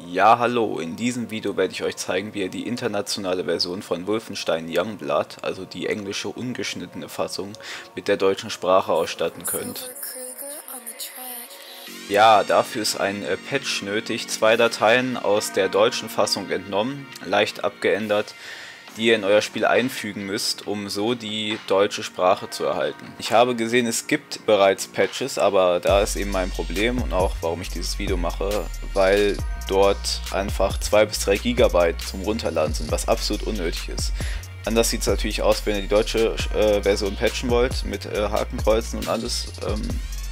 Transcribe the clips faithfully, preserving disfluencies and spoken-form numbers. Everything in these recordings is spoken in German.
Ja, hallo, in diesem Video werde ich euch zeigen, wie ihr die internationale Version von Wolfenstein Youngblood, also die englische ungeschnittene Fassung, mit der deutschen Sprache ausstatten könnt. Ja, dafür ist ein äh, Patch nötig, zwei Dateien aus der deutschen Fassung entnommen, leicht abgeändert, die ihr in euer Spiel einfügen müsst, um so die deutsche Sprache zu erhalten. Ich habe gesehen, es gibt bereits Patches, aber da ist eben mein Problem und auch warum ich dieses Video mache, weil dort einfach zwei bis drei Gigabyte zum Runterladen sind, was absolut unnötig ist. Anders sieht es natürlich aus, wenn ihr die deutsche äh, Version patchen wollt, mit äh, Hakenkreuzen und alles. Ähm,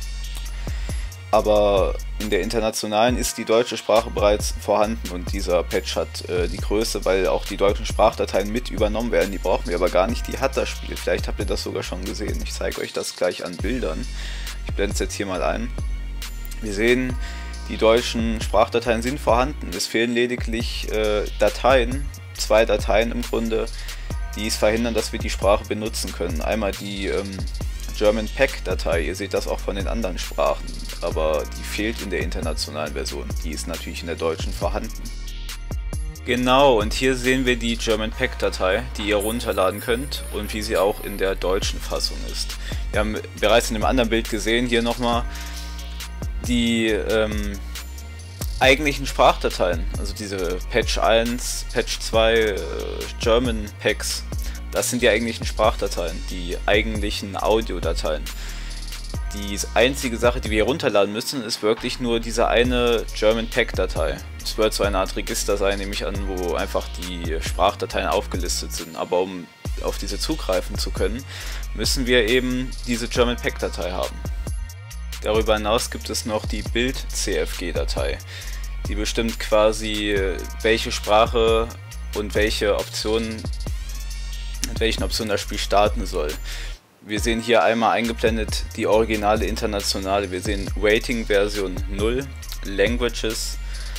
aber in der internationalen ist die deutsche Sprache bereits vorhanden und dieser Patch hat äh, die Größe, weil auch die deutschen Sprachdateien mit übernommen werden. Die brauchen wir aber gar nicht, die hat das Spiel. Vielleicht habt ihr das sogar schon gesehen. Ich zeige euch das gleich an Bildern. Ich blende es jetzt hier mal ein. Wir sehen, die deutschen Sprachdateien sind vorhanden. Es fehlen lediglich äh, Dateien, zwei Dateien im Grunde, die es verhindern, dass wir die Sprache benutzen können. Einmal die ähm, German Pack Datei, ihr seht das auch von den anderen Sprachen, aber die fehlt in der internationalen Version. Die ist natürlich in der deutschen vorhanden. Genau, und hier sehen wir die German Pack Datei, die ihr runterladen könnt und wie sie auch in der deutschen Fassung ist. Wir haben bereits in dem anderen Bild gesehen, hier nochmal die ähm, eigentlichen Sprachdateien, also diese Patch eins, Patch zwei, äh, German Packs. Das sind die eigentlichen Sprachdateien, die eigentlichen Audiodateien. Die einzige Sache, die wir hier runterladen müssen, ist wirklich nur diese eine German Pack Datei. Es wird so eine Art Register sein, nehme ich an, wo einfach die Sprachdateien aufgelistet sind. Aber um auf diese zugreifen zu können, müssen wir eben diese German Pack Datei haben. Darüber hinaus gibt es noch die Bild-C F G-Datei. Die bestimmt quasi, welche Sprache und welche Optionen mit welchen Optionen das Spiel starten soll. Wir sehen hier einmal eingeblendet die originale internationale. Wir sehen Rating Version null, Languages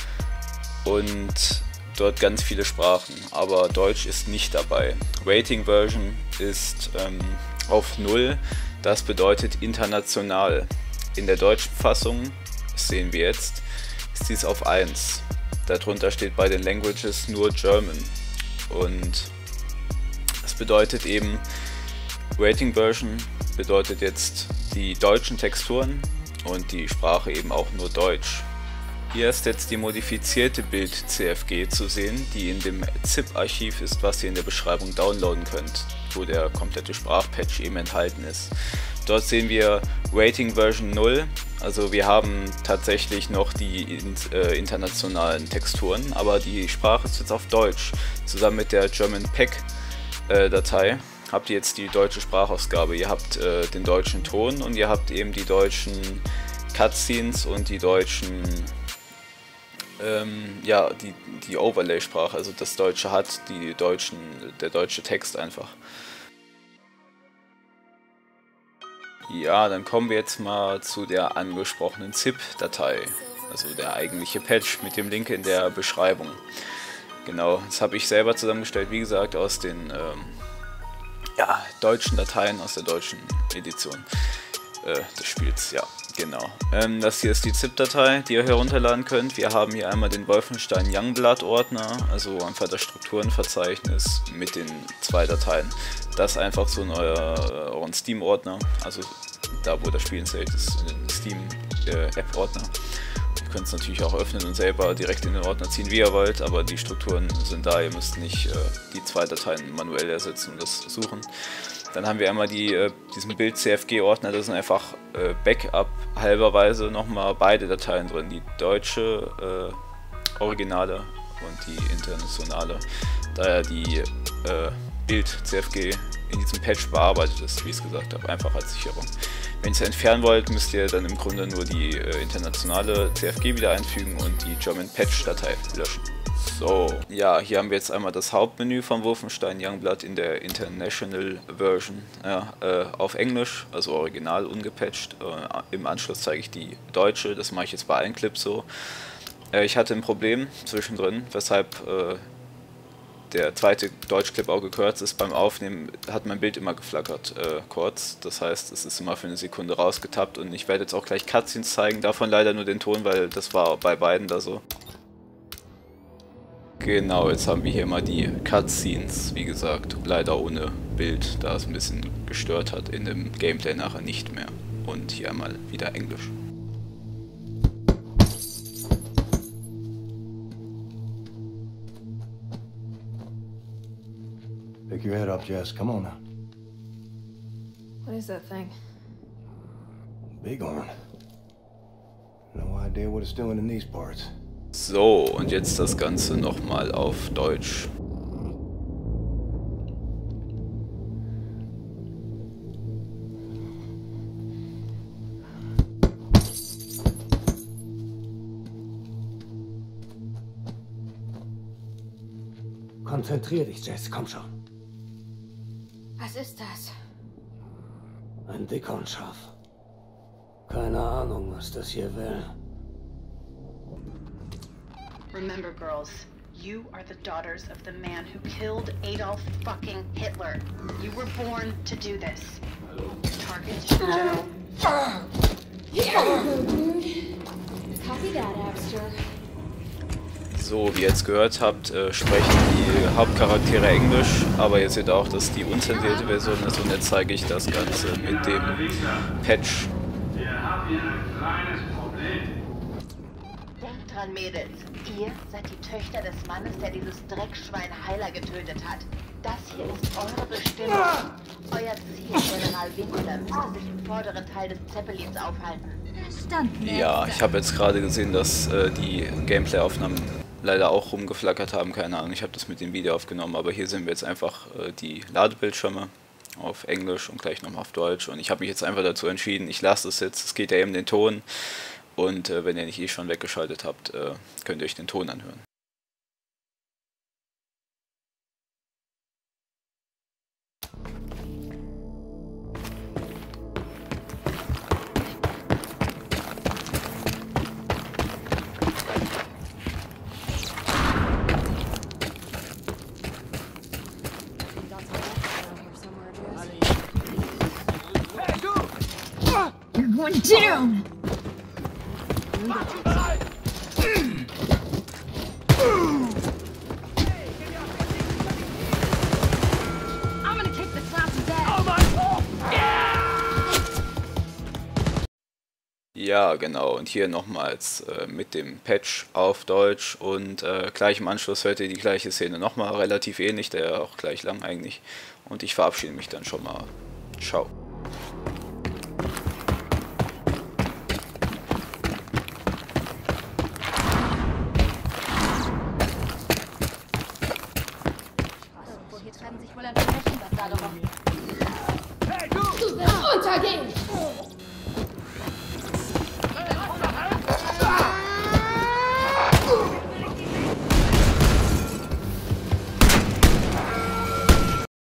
und dort ganz viele Sprachen, aber Deutsch ist nicht dabei. Rating Version ist ähm, auf null, das bedeutet international. In der deutschen Fassung, das sehen wir jetzt, ist dies auf eins. Darunter steht bei den Languages nur German und das bedeutet eben, Rating Version bedeutet jetzt die deutschen Texturen und die Sprache eben auch nur Deutsch. Hier ist jetzt die modifizierte Bild-C F G zu sehen, die in dem ZIP-Archiv ist, was ihr in der Beschreibung downloaden könnt, wo der komplette Sprachpatch eben enthalten ist. Dort sehen wir Rating Version null, also wir haben tatsächlich noch die äh, internationalen Texturen, aber die Sprache ist jetzt auf Deutsch. Zusammen mit der German Pack Datei habt ihr jetzt die deutsche Sprachausgabe. Ihr habt äh, den deutschen Ton und ihr habt eben die deutschen Cutscenes und die deutschen, ähm, ja, die, die Overlay-Sprache, also das Deutsche hat die deutschen, der deutsche Text einfach. Ja, dann kommen wir jetzt mal zu der angesprochenen ZIP-Datei, also der eigentliche Patch mit dem Link in der Beschreibung. Genau, das habe ich selber zusammengestellt, wie gesagt, aus den ähm, ja, deutschen Dateien, aus der deutschen Edition äh, des Spiels, ja, genau. Ähm, das hier ist die ZIP-Datei, die ihr herunterladen könnt. Wir haben hier einmal den Wolfenstein Youngblood-Ordner, also einfach das Strukturenverzeichnis mit den zwei Dateien. Das einfach so in euer, euren Steam-Ordner, also da, wo das Spiel installiert ist, in den Steam-App-Ordner. Ihr könnt es natürlich auch öffnen und selber direkt in den Ordner ziehen, wie ihr wollt, aber die Strukturen sind da, ihr müsst nicht äh, die zwei Dateien manuell ersetzen und das suchen. Dann haben wir einmal die, äh, diesen Bild-C F G-Ordner, da sind einfach äh, Backup halberweise nochmal beide Dateien drin, die deutsche äh, Originale und die internationale, da ja die äh, Bild-C F G in diesem Patch bearbeitet ist, wie ich es gesagt habe, einfach als Sicherung. Wenn ihr es entfernen wollt, müsst ihr dann im Grunde nur die äh, internationale C F G wieder einfügen und die German Patch Datei löschen. So, ja, hier haben wir jetzt einmal das Hauptmenü von Wolfenstein Youngblood in der International Version, ja, äh, auf Englisch, also original ungepatcht. Äh, Im Anschluss zeige ich die deutsche, das mache ich jetzt bei allen Clips so. Äh, ich hatte ein Problem zwischendrin, weshalb äh, der zweite Deutschclip auch gekürzt ist. Beim Aufnehmen hat mein Bild immer geflackert, äh, kurz. Das heißt, es ist immer für eine Sekunde rausgetappt und ich werde jetzt auch gleich Cutscenes zeigen, davon leider nur den Ton, weil das war bei beiden da so. Genau, jetzt haben wir hier mal die Cutscenes, wie gesagt, leider ohne Bild, da es ein bisschen gestört hat, in dem Gameplay nachher nicht mehr. Und hier mal wieder Englisch. Pick your head up, Jess. Come on now. What is that thing? Bighorn. No idea what it's doing in these parts. So, und jetzt das Ganze nochmal auf Deutsch. Konzentrier dich, Jess. Komm schon. Was ist das? Ein Bighornschaf. Keine Ahnung, was das hier will. Remember, girls, you are the daughters of the man who killed Adolf fucking Hitler. You were born to do this. Target Joe. Copy that, Abster. So, wie ihr jetzt gehört habt, äh, sprechen die Hauptcharaktere Englisch, aber ihr seht auch, dass die unzensierte Version ist und jetzt zeige ich das Ganze mit dem Patch. Wir haben hier ein kleines Problem. Denkt dran, Mädels. Ihr seid die Töchter des Mannes, der dieses Dreckschwein Heiler getötet hat. Das hier ist eure Bestimmung. Euer Ziel, General Winkler, müsste sich im vorderen Teil des Zeppelins aufhalten. Ja, ich habe jetzt gerade gesehen, dass äh, die Gameplay-Aufnahmen leider auch rumgeflackert haben. Keine Ahnung, ich habe das mit dem Video aufgenommen, aber hier sehen wir jetzt einfach äh, die Ladebildschirme auf Englisch und gleich nochmal auf Deutsch. Und ich habe mich jetzt einfach dazu entschieden, ich lasse es jetzt. Es geht ja eben um den Ton. Und äh, wenn ihr nicht eh schon weggeschaltet habt, äh, könnt ihr euch den Ton anhören. You're going down! I'm gonna kick the clown's ass! Ja, genau. Und hier nochmals äh, mit dem Patch auf Deutsch und äh, gleich im Anschluss hört ihr die gleiche Szene nochmal, relativ ähnlich, der auch gleich lang eigentlich. Und ich verabschiede mich dann schon mal. Ciao. Hier treiben sich wohl ein paar Menschen, was da doch noch... Hey, du! Du wirst untergehen!